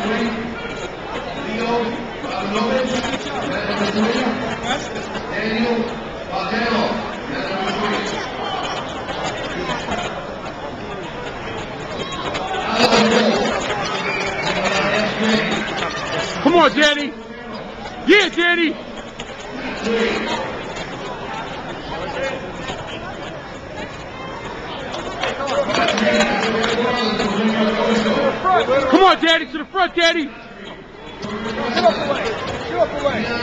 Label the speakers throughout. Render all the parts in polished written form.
Speaker 1: Come on, Danny. Yeah, Danny. Come on, Daddy, to the front, Daddy.
Speaker 2: Get up the way. Get up the way.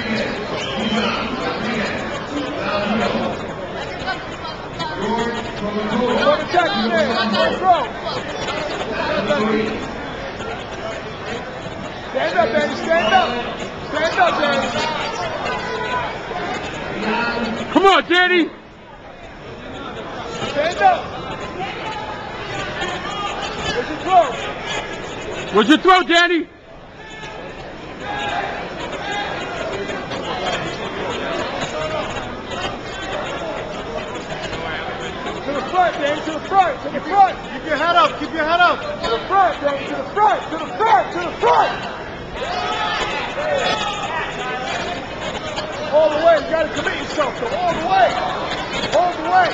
Speaker 2: Don't attack him there. Don't throw. Stand up, Danny. Stand up. Stand up, Danny.
Speaker 1: Come on, Danny.
Speaker 2: Stand up. Where's your throw?
Speaker 1: Where's your throw, Danny?
Speaker 2: To the front, Danny. To the front. To the front. Keep your head up. Keep your head up. To the front, Danny. To the front. To the front. To the front. All the way. You got to commit yourself, though. All the way. All the way.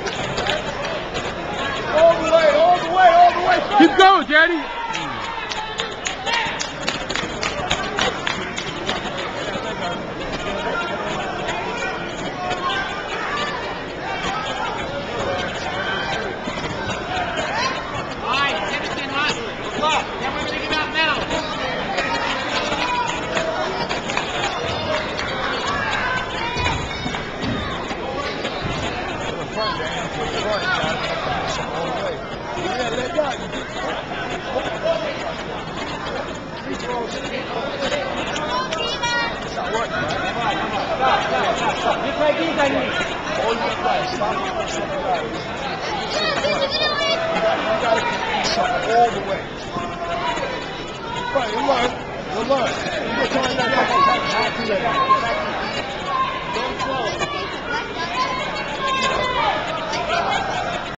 Speaker 2: All the way. All the way. All the way.
Speaker 1: Keep going, Danny.
Speaker 2: All the way. Right, you learn. You learn.